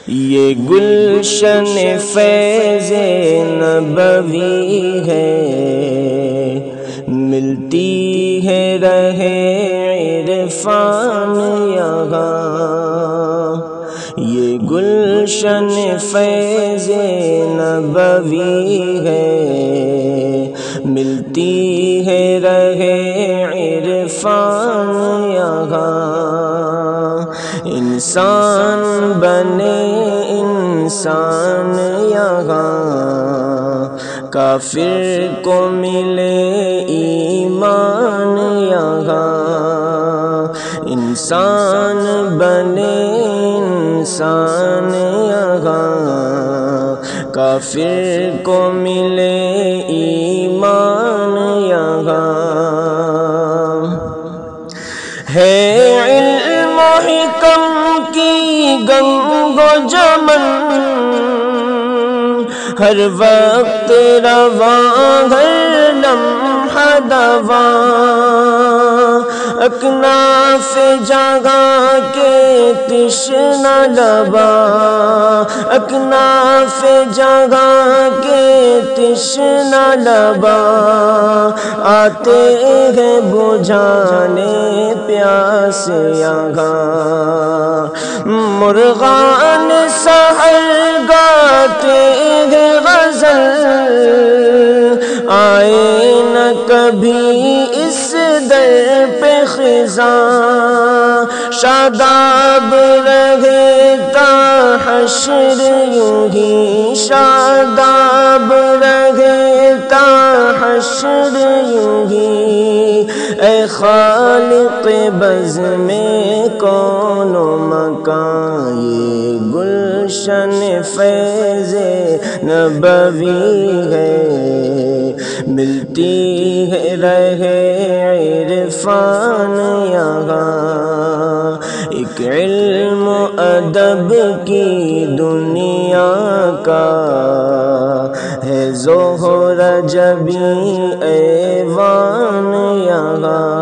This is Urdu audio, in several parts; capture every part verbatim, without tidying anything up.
یہ گلشن فیض نبوی ہے، ملتی ہے رہ عرفان یہاں۔ یہ گلشن فیض نبوی ہے، ملتی ہے رہ عرفان یہاں۔ انسان بنے انسان یہاں، کافر کو ملے ایمان یہاں۔ انسان بنے انسان یہاں، کافر کو ملے ایمان یہاں۔ ہے علم و حکم کی گنگ و جمن، ہر وقت رواں ہر لمحہ دواں۔ اکناف جگہ کے تشنہ لبا، اکناف جگہ کے تشنہ لبا، آتے ہیں بجھانے پیاس یہاں۔ مرغان سحر گاتے ہیں غزل، آئے نہ کبھی اس در پہ خزاں۔ شاداب رہے تا حشر یوں ہی، شاداب رہے تا حشر یوں ہی۔ اے خالق بزم کون و مکان، یہ گلشن فیض نبوی ہے، ملتی ہے رہ عرفان یہاں۔ ایک علم و ادب کی دنیا کا ہے ظہر جبی ایوان یہاں۔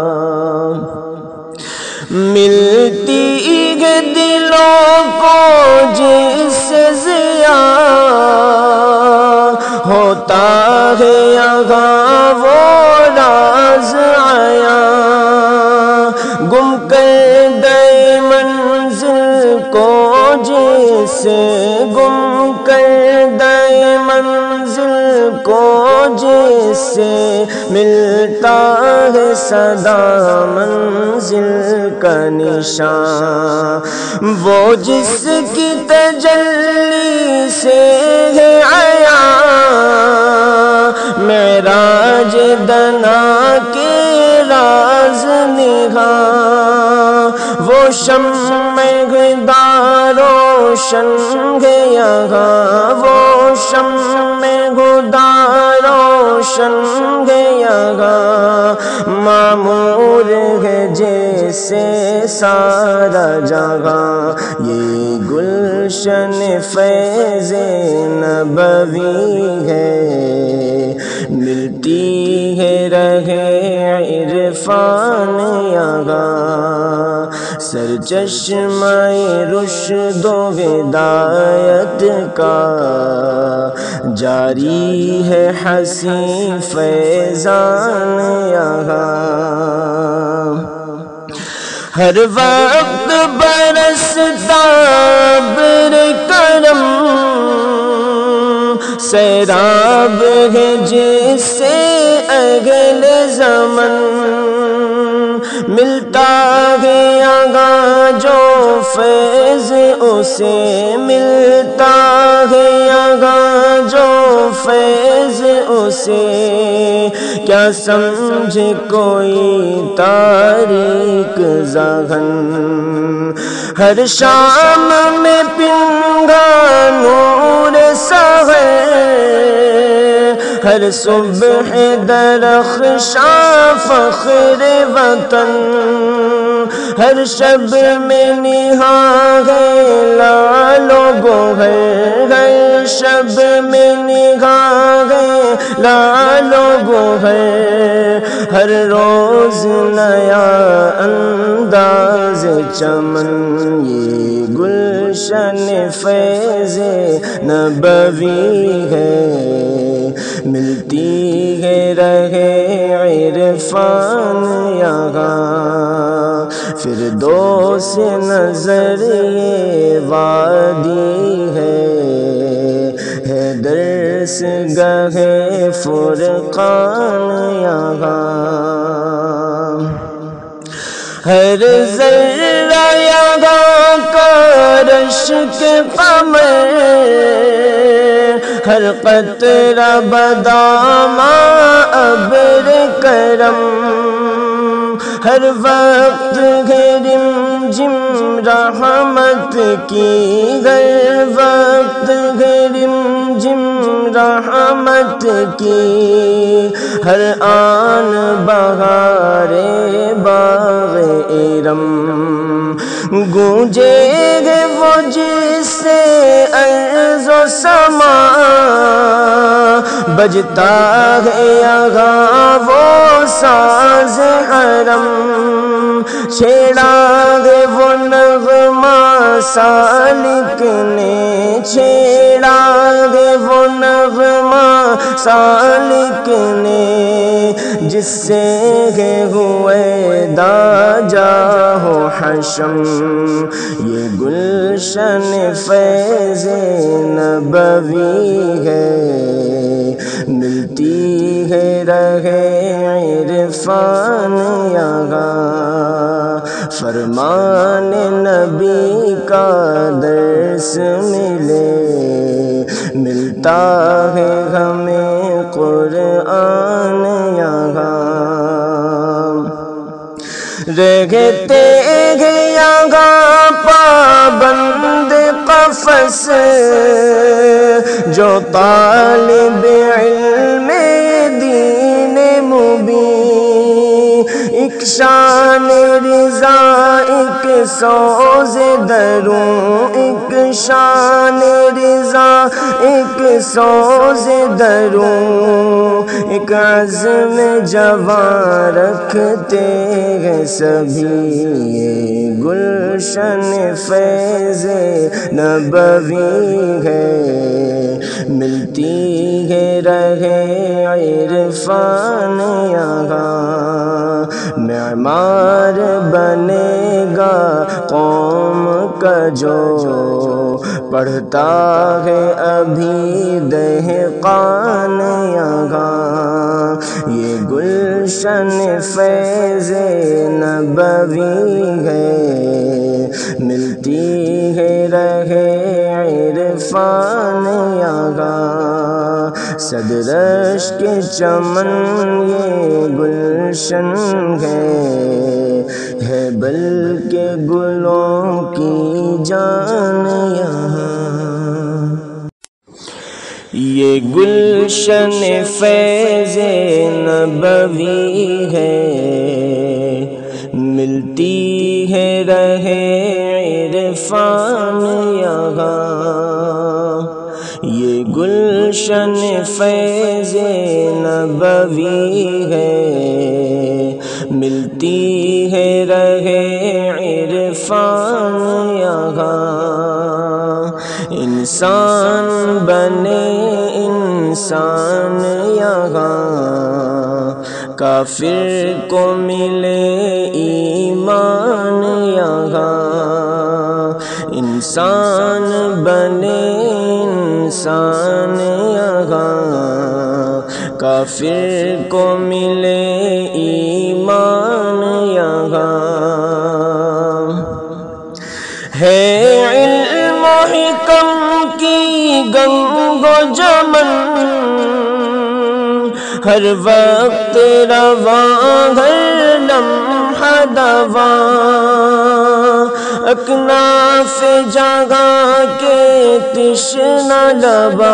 ملتی ہے دلوں کو جس سے ضیا، ہوتا ہے یہاں وہ راز آیا۔ گم کردہ منزل کو جیسے، گم کردہ منزل کو جیسے، ملتا ہے صدا منزل کا نشان۔ وہ جس کی تجلی سے ہے آیا، معراج دنا کے راز نہاں۔ وہ شمع خدا روشن ہے یہاں، وہ شمع خدا روشن ہے یہاں۔ معمور ہے جیسے سارا جہاں، یہ گلشن فیض نبوی ہے، ملتی ہے رہ عرفان یہاں۔ سرچشمہ رشد و ہدایت کا جاری ہے حسین فیضان یہاں۔ ہر وقت برستا ابر کرم، سیراب ہے جس سے اگل زمن۔ ملتا ہے یہاں جو فیض اسے، ملتا ہے یہاں جو فیض اسے۔ کیا سمجھے کوئی تاریک ذہن، ہر شام میں پنگا نور سحر، ہر صبح درخشاں فخر وطن۔ ہر شب میں نہاں ہے لعل و گوہر، ہر شب میں نہاں ہے لعل و گوہر۔ ہر روز نیا انداز چمن، یہ گل گلشن فیض نبوی ہے، ملتی ہے رہے عرفان یہاں، فردوس نظر یہ وادی ہے، ہے درس گاہ فرقان یہاں، ہر ذرہ یہاں کا رشک قمر، ہر قطرہ بداماں ابر کرم، ہر وقت ہے رم جم رحمت کی، ہر وقت ہے رم جم رحمت کی، ہر آن بہار باغ ارم، گونجے گے وہ جس سے ارض و سما، بجتا ہے یہاں وہ ساز حرم، چھیڑا ہے وہ نغمہ سالک نے، چھیڑا ہے وہ نغمہ سالک نے، جس سے ہے ہوئے دا جاہ و حشم، یہ گلشن فیض نبوی ہے، ملتی ہے رہے عرفان یہاں، فرمان نبی کا درس ملے، ملتا ہے ہمیں قرآن یہاں، رہتے ہیں یہاں پابند قفس، جو طالب علم دین مبین، ایک شان رضا ایک سوز دروں، ایک شان رضا ایک سوز دروں، ایک عزم جوان رکھتے ہیں سبھی، یہ گلشن فیض نبوی ہے، ملتی ہے رہے عرفان یہاں، معمار بنے گا قوم کا جو پڑھتا ہے ابھی دہقان یہاں، یہ گلشن فیض نبوی ہے، ملتی ہے رہے عرفان یہاں، صد رشک چمن یہ گلشن ہے، ہے بلکہ گلوں کی جان یہاں، یہ گلشن فیض نبوی ہے، ملتی ہے رہے عرفان یہاں، یہ گلشن فیض نبوی ہے، ملتی ہے رہے عرفان یہاں، انسان بنے انسان یہاں، کافر کو ملے ایمان یہاں، انسان بنے انسان یہاں، کافر کو ملے ایمان یہاں، ہے علم و حکم کی گنگ و جمن، ہر وقت رواں ہر لمحہ دواں، اکناف جگہ کے تشنہ لبا،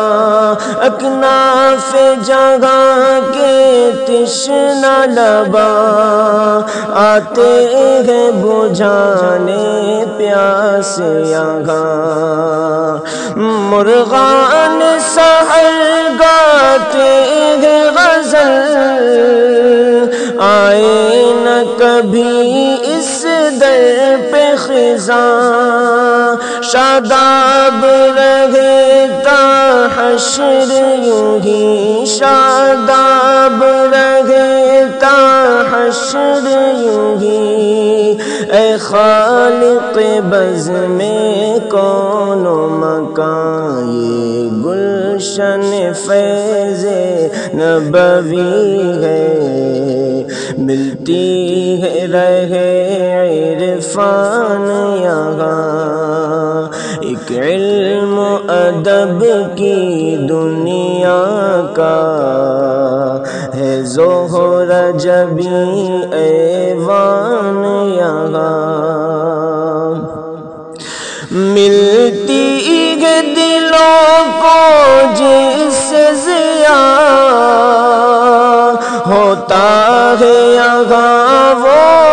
اکناف جگہ کے تشنہ لبا، آتے ہیں بجھانے پیاس یہاں، مرغان سحر گاتے ہیں غزل، آئے نہ کبھی اس در پہ خزاں، شاداب رہتا حشر یوں ہی شاداب رہتا حشر یوں ہی، اے خالق بزم کون و مکان یہ گلشن فیض نبوی ہے، ملتی ہے رہے عرفان یہاں، ایک علم و ادب کی دنیا کا ہے ظہر جبی ایوان یہاں، ملتی ہے دلوں کو جس سے ضیاء ہوتا ہے یہاں وہ